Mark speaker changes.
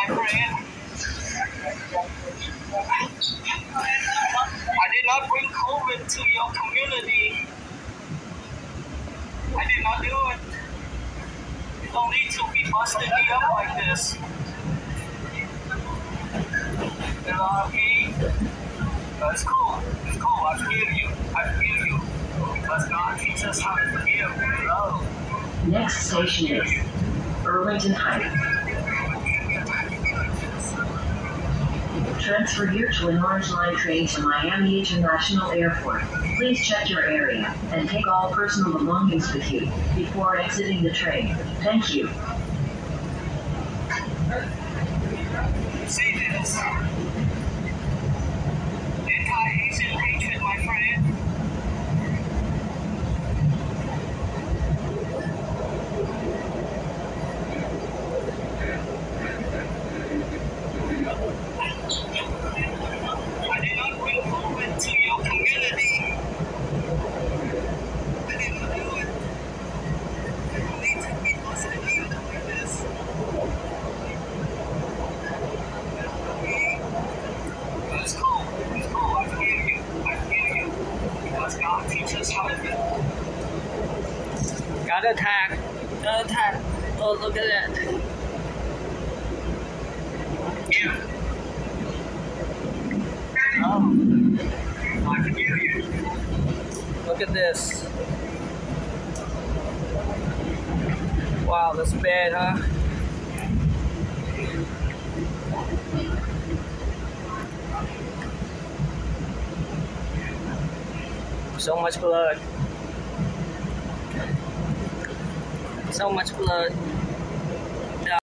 Speaker 1: my friend. I did not bring COVID to your community. I did not do it. You don't need to be busting me up like this. You know what I mean? It's cool. It's cool. I forgive you. I forgive you. Because God teaches us how to forgive and love.
Speaker 2: Next station is Irvington Heights. Transfer here to an Orange Line train to Miami International Airport. Please check your area and take all personal belongings with you before exiting the train. Thank you.
Speaker 1: See this? Anti-Asian hatred, my friend. I did not bring COVID to your community. I did not do it. You don't need to be busting me up like this. It's cool. It's cool. I forgive you. I forgive you. Because God teaches us how to do.
Speaker 3: Got attacked. Got attacked. Oh, look at that.
Speaker 1: Yeah. I forgive you.
Speaker 3: Look at this. Wow, that's bad, huh? So much blood. So much blood.